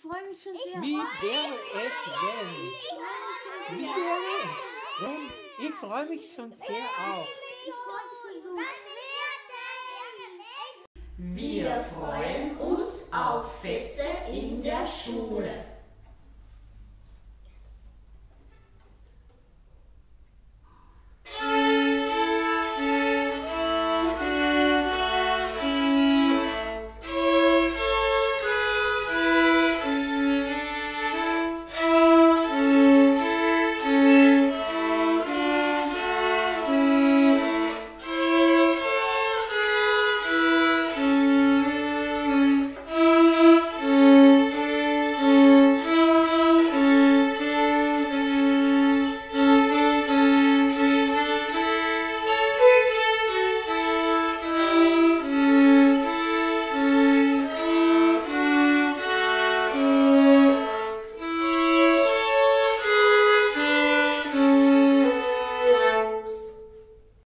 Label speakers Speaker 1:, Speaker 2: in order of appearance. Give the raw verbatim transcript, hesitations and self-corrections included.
Speaker 1: freue mich schon sehr.
Speaker 2: Wie wäre es, wenn? Wie wäre es, wenn? Ich freue mich schon sehr auf.
Speaker 1: Ich freue mich schon so.
Speaker 3: Wir freuen uns auf Feste in der Schule.